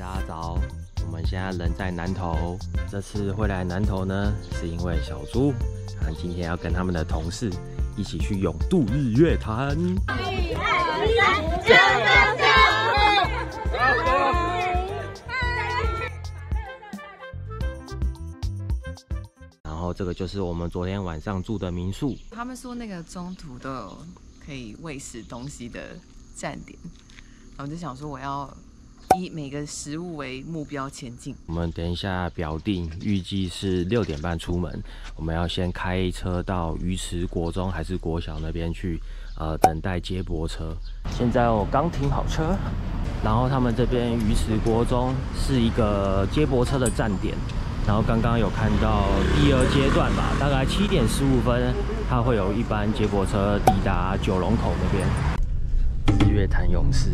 大家早，我们现在人在南投。这次会来南投呢，是因为小猪，今天要跟他们的同事一起去永渡日月潭。1、2、3，然后这个就是我们昨天晚上住的民宿。 他们说那个中途都有可以喂食东西的站点，然后我就想说我要以每个食物为目标前进。 我们等一下表定，预计是6点半出门。我们要先开车到鱼池国中还是国小那边去，等待接驳车。现在我刚停好车，然后他们这边鱼池国中是一个接驳车的站点。然后刚刚有看到第2阶段吧，大概7点15分，它会有一班接驳车抵达九龙口那边。日月潭勇士。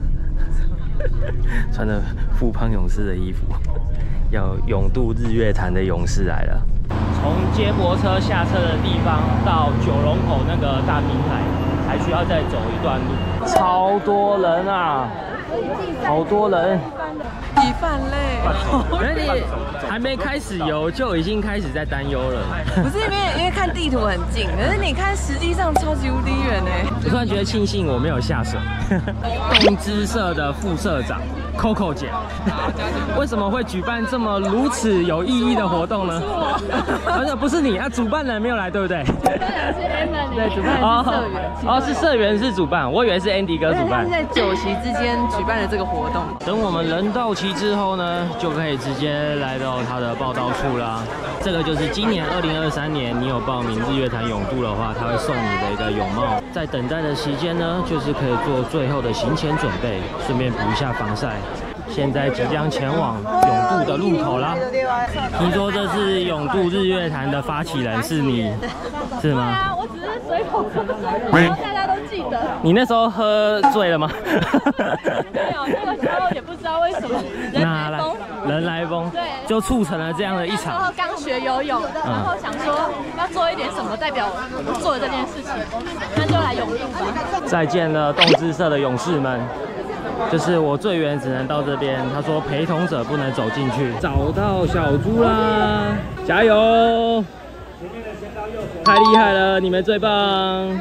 穿着富邦勇士的衣服，要永渡日月潭的勇士来了。从接驳车下车的地方到九龙口那个大平台，还需要再走一段路。超多人啊，好多人！ 已泛泪。 而你还没开始游，就已经开始在担忧了。 不是因为看地图很近，可是你看实际上超级无敌远哎。 我突然觉得庆幸我没有下水。动资社的副社长 Coco 姐，为什么会举办这么如此有意义的活动呢？而且不是你啊，主办人没有来，对不对？ 主办人是 Emily， 对，主办人是社员。 哦，是社员是主办，我以为是 Andy 哥主办。 他是在9期之间举办了这个活动。 等我们人到齐之后呢，就可以直接来到他的报到处啦。这个就是今年2023年，你有报名日月潭泳渡的话，他会送你的一个泳帽。在等待的期间呢，就是可以做最后的行前准备，顺便补一下防晒。现在即将前往永渡的路口啦。听说这次永渡日月潭的发起人是你，是吗？ 对啊，我只是随口说说，大家都记得。 你那时候喝醉了吗？ 没有，那个时候也不知道为什么人来疯，对，就促成了这样的一场。 然后刚学游泳，然后想说要做一点什么代表我做的这件事情，那就来永渡吧。 再见了，动资社的勇士们。就是我最远只能到这边，他说陪同者不能走进去。找到小猪啦，加油！太厉害了，你们最棒！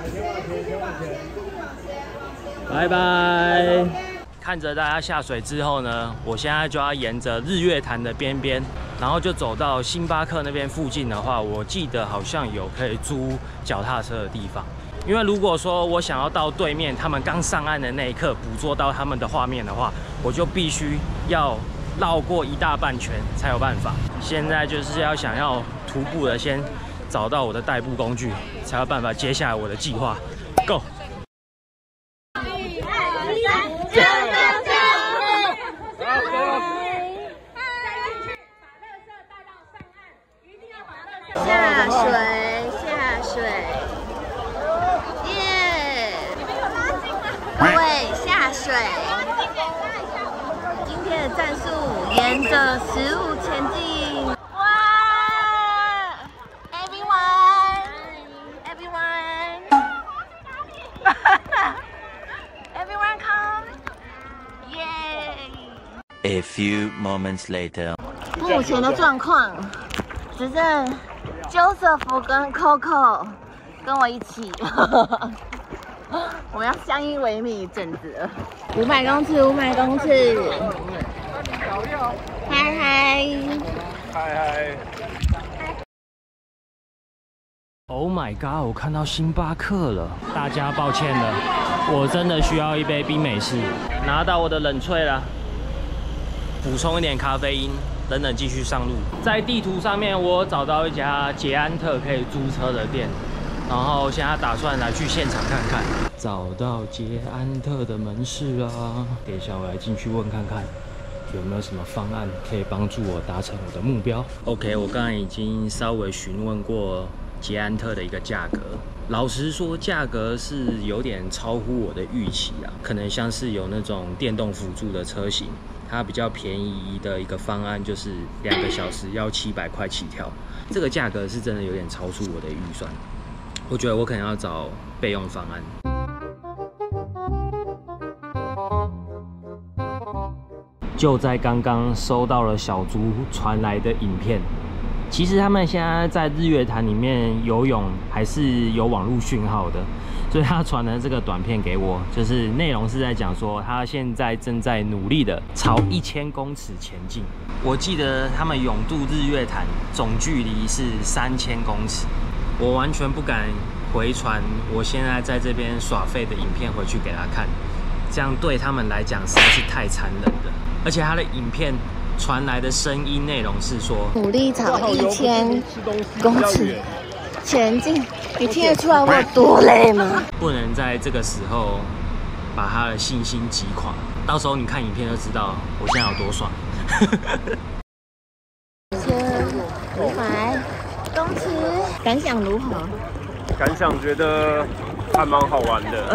拜拜。看着大家下水之后呢，我现在就要沿着日月潭的边边，然后就走到星巴克那边附近的话，我记得好像有可以租脚踏车的地方。因为如果说我想要到对面他们刚上岸的那一刻捕捉到他们的画面的话，我就必须要绕过一大半圈才有办法。现在就是想要徒步的先找到我的代步工具，才有办法接下来我的计划。Go！ 1、2、3，加油！ 下水。对，下水。今天的战术沿着食物前进。哇 ，everyone，everyone come， 耶！ A few moments later， 目前的状况，只剩 Joseph 跟 Coco 跟我一起。我们要相依为命一阵子了。500公尺，500公尺。嗨嗨， 嗨嗨。 Oh my god！ 我看到星巴克了，大家抱歉了，我真的需要一杯冰美式。拿到我的冷萃了，补充一点咖啡因，等等继续上路。在地图上面，我找到一家捷安特可以租车的店。然后现在打算来去现场看看，找到捷安特的门市啦。等一下我来进去问看看，有没有什么方案可以帮助我达成我的目标。OK， 我刚才已经稍微询问过捷安特的一个价格，老实说，价格是有点超乎我的预期啊。可能像是有那种电动辅助的车型，它比较便宜的一个方案就是2个小时要700块起跳，这个价格是真的有点超出我的预算。我觉得我可能要找备用方案。 就在刚刚收到了小猪传来的影片。其实他们现在在日月潭里面游泳还是有网络讯号的，所以他传了这个短片给我，就是内容是在讲说他现在正在努力的朝1000公尺前进。我记得他们泳渡日月潭总距离是3000公尺，我完全不敢回传我现在在这边耍废的影片回去给他看，这样对他们来讲实在是太残忍了。而且他的影片传来的声音内容是说， 努力朝1000公尺前进，你听得出来我有多累吗？ 不能在这个时候把他的信心击垮，到时候你看影片就知道我现在有多爽。1500公尺，感想如何？ 感想觉得还蛮好玩的。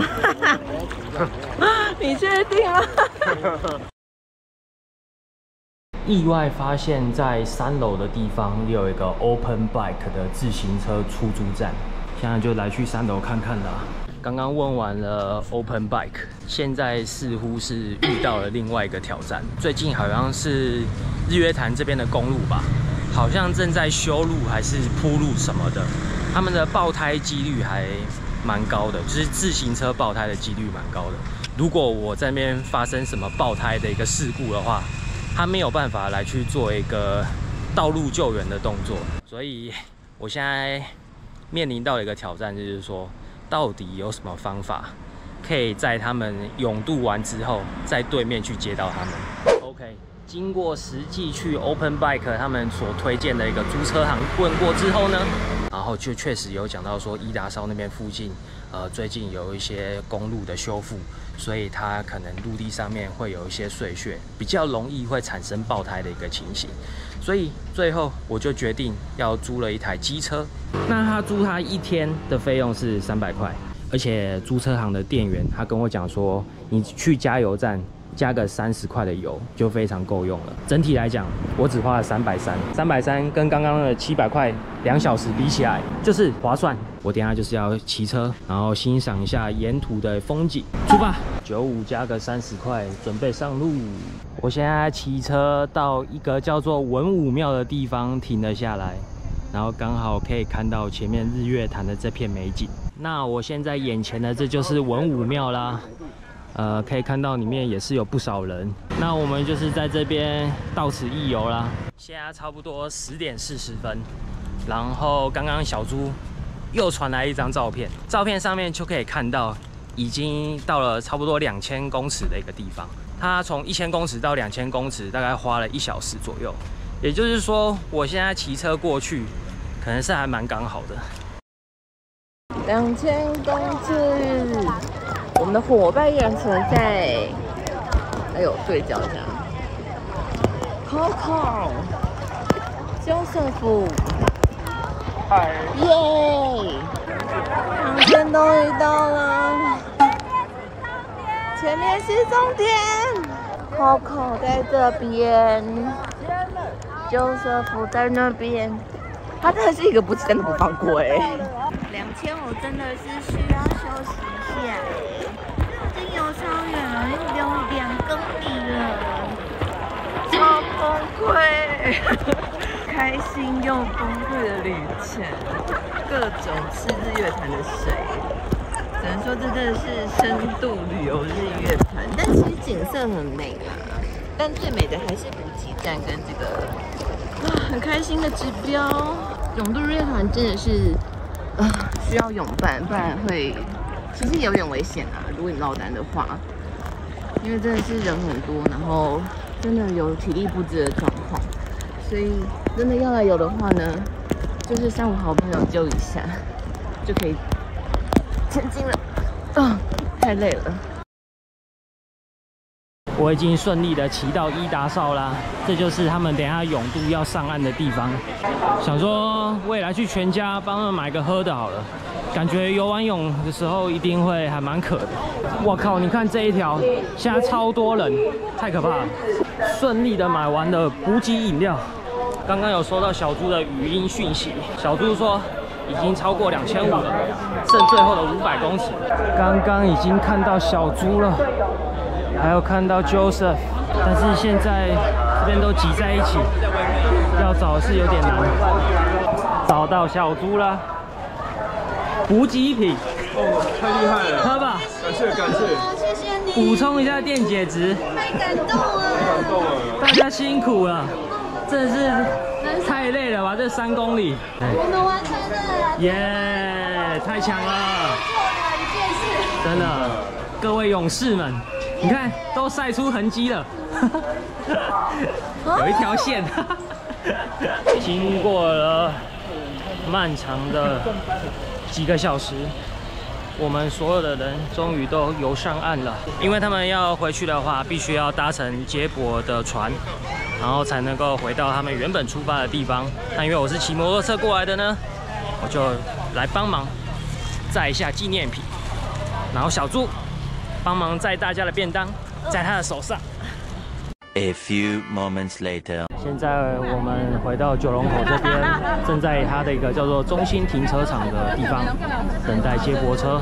你确定吗？ 意外发现，在3楼的地方有一个 Open Bike 的自行车出租站，现在就来去3楼看看啦。刚刚问完了 Open Bike， 现在似乎是遇到了另外一个挑战。最近好像是日月潭这边的公路吧，好像正在修路还是铺路什么的，他们的爆胎几率还蛮高的，就是自行车爆胎的几率蛮高的。如果我在那边发生什么爆胎的一个事故的话，他没有办法来去做一个道路救援的动作，所以我现在面临到一个挑战，就是说，到底有什么方法可以在他们泳渡完之后，在对面去接到他们 ？OK， 经过实际去 Open Bike 他们所推荐的一个租车行问过之后呢，然后就确实有讲到说，伊达邵那边附近，最近有一些公路的修复。所以它可能陆地上面会有一些碎屑，比较容易会产生爆胎的一个情形。所以最后我就决定要租了一台机车。那他租他1天的费用是300块，而且租车行的店员他跟我讲说，你去加油站加个30块的油就非常够用了。整体来讲，我只花了330，330跟刚刚的700块2小时比起来，就是划算。我等一下就是要骑车，然后欣赏一下沿途的风景。出发，95加个30块，准备上路。我现在骑车到一个叫做文武庙的地方停了下来，然后刚好可以看到前面日月潭的这片美景。那我现在眼前的这就是文武庙啦。可以看到里面也是有不少人。那我们就是在这边到此一游啦。现在差不多10点40分，然后刚刚小猪又传来一张照片，照片上面就可以看到已经到了差不多2000公尺的一个地方。它从1000公尺到2000公尺大概花了1小时左右，也就是说我现在骑车过去可能是还蛮刚好的。 2000公尺。我们的伙伴依然存在。哎呦，对焦一下。Coco， Joseph， 嗨， 耶！旁边终于到了，前面是终点。Coco 在这边 ，Joseph 在那边。他真的是一个不真的不放过哎。2500真的是需要休息一下。游超远了，有2公里了，超崩溃，开心又崩溃的旅程，各种吃日月潭的水，只能说这真的是深度旅游日月潭，但其实景色很美啦，但最美的还是补给站跟这个很开心的指标。泳渡日月潭真的是需要泳伴，不然会。其实有点危险啊，如果你落单的话，因为真的是人很多，然后真的有体力不支的状况，所以真的要来游的话呢，就是3、5好朋友揪一下，就可以前进了。太累了。 我已经顺利的骑到伊达邵啦，这就是他们等一下泳渡要上岸的地方。想说未来去全家帮他们买个喝的好了。感觉游完泳的时候一定会还蛮渴的。我靠，你看这一条，现在超多人，太可怕了。顺利的买完了补给饮料。刚刚有收到小猪的语音讯息，小猪说已经超过2500了，剩最后的500公尺。刚刚已经看到小猪了，还有看到 Joseph， 但是现在这边都挤在一起，要找是有点难。找到小猪了，补给品。 哦，太厉害了！ 喝吧， 感谢感谢， 谢谢你， 补充一下电解质。 太感动了， 感动了。 大家辛苦了，真的是太累了吧？这3公里， 我们完成了， 耶，太强了！ 做了一件事。 真的，各位勇士们，你看都晒出痕迹了，有一条线。经过了漫长的几个小时，我们所有的人终于都游上岸了。因为他们要回去的话，必须要搭乘接驳的船，然后才能够回到他们原本出发的地方。那因为我是骑摩托车过来的呢，我就来帮忙载一下纪念品。然后小猪帮忙载大家的便当，在他的手上。 A few moments later. 现在我们回到九龙口这边，正在它的一个叫做中心停车场的地方等待接驳车。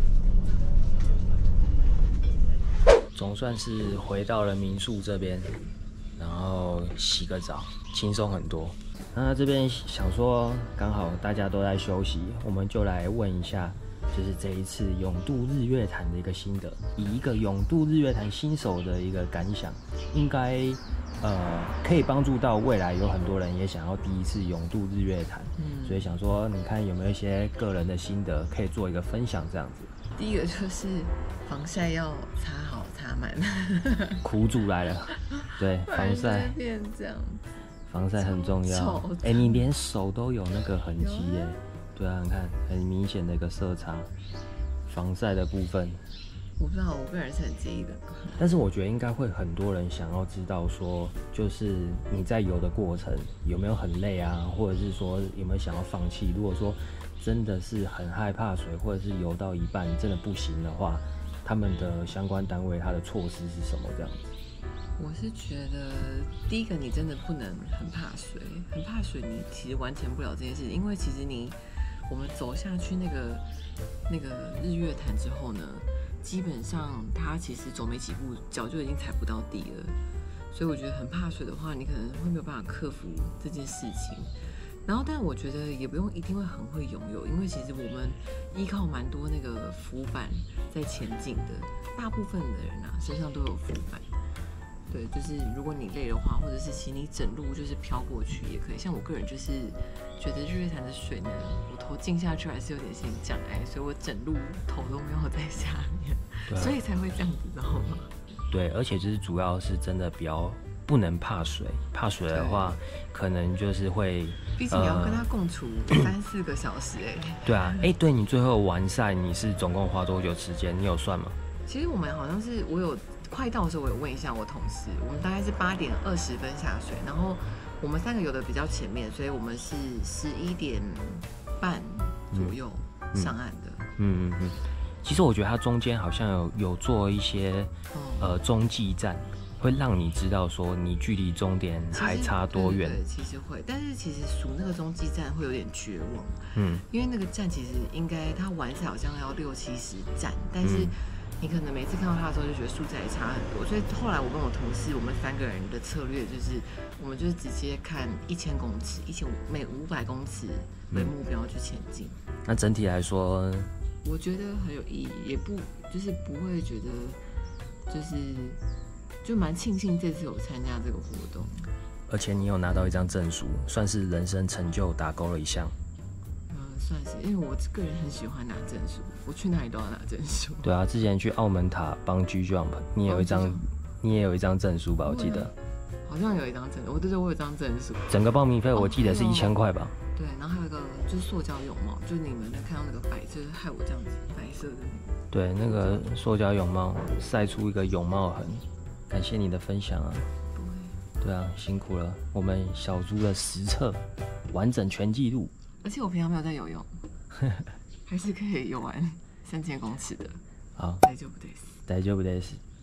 总算是回到了民宿这边，然后洗个澡，轻松很多。那这边想说，刚好大家都在休息，我们就来问一下。就是这一次泳渡日月潭的一个心得，以一个泳渡日月潭新手的一个感想，应该可以帮助到未来有很多人也想要第一次泳渡日月潭，所以想说你看有没有一些个人的心得可以做一个分享这样子。 第一个就是防晒要擦好擦满， 苦主来了，对，防晒变这样， 防晒很重要。哎，你连手都有那个痕迹耶。对啊，你看很明显的一个色差，防晒的部分， 我不知道，我个人是很介意的。 但是我觉得应该会很多人想要知道说，就是你在游的过程有没有很累啊，或者是说有没有想要放弃？如果说真的是很害怕水，或者是游到一半真的不行的话，他们的相关单位它的措施是什么这样子？ 我是觉得第一个，你真的不能很怕水，很怕水，你其实完成不了这件事，因为其实我们走下去那个日月潭之后呢，基本上它其实走没几步，脚就已经踩不到地了。所以我觉得很怕水的话，你可能会没有办法克服这件事情。然后，但我觉得也不用一定会很会游泳，因为其实我们依靠蛮多那个浮板在前进的，大部分的人啊身上都有浮板。对，就是如果你累的话，或者是其实你整路就是飘过去也可以。像我个人就是觉得日月潭的水呢，我头浸下去还是有点心理障碍，所以我整路头都没有在下面，所以才会这样子，知道吗？ 对，而且就是主要是真的不能怕水，怕水的话，可能就是会， 毕竟你要跟他共处3-4个小时对啊，对你最后完赛你是总共花多久时间？你有算吗？ 其实我们好像是我有。快到的时候，我有问一下我同事，我们大概是8点20分下水，然后我们3个游的比较前面，所以我们是11点半左右上岸的。 其实我觉得它中间好像有做一些中继站，会让你知道说你距离终点还差多远。 对，其实会，但是其实数那个中继站会有点绝望。因为那个站其实应该它完赛好像要60-70站，但是。你可能每次看到他的时候就觉得数字还差很多，所以后来我跟我同事，我们3个人的策略就是，我们就是直接看1000公尺，每500公尺为目标去前进。 那整体来说， 我觉得很有意义，也不会觉得就蛮庆幸这次有参加这个活动。 而且你有拿到一张证书，算是人生成就打勾了一项。 算是，因为我个人很喜欢拿证书，我去哪里都要拿证书。 对啊，之前去澳门塔帮 G Jump， 你也有一张证书吧？我记得。 好像有一张证，我有一张证书。 整个报名费我记得是1000块吧？ 对，然后还有一个就是塑胶泳帽，就是你们能看到那个白色，害我这样子白色的那个。 对，那个塑胶泳帽晒出一个泳帽痕，感谢你的分享啊！对啊，辛苦了，我们小猪的实测完整全纪录。 而且我平常没有在游泳，还是可以游完3000公尺的。 好， 大丈夫です。 大丈夫です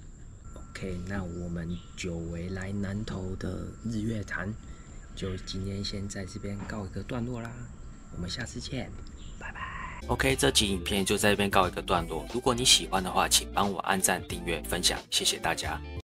。OK， 那我们久违来南投的日月潭，就今天先在这边告一个段落啦。我们下次见，拜拜。OK， 这集影片就在这边告一个段落。如果你喜欢的话，请帮我按赞、订阅、分享，谢谢大家。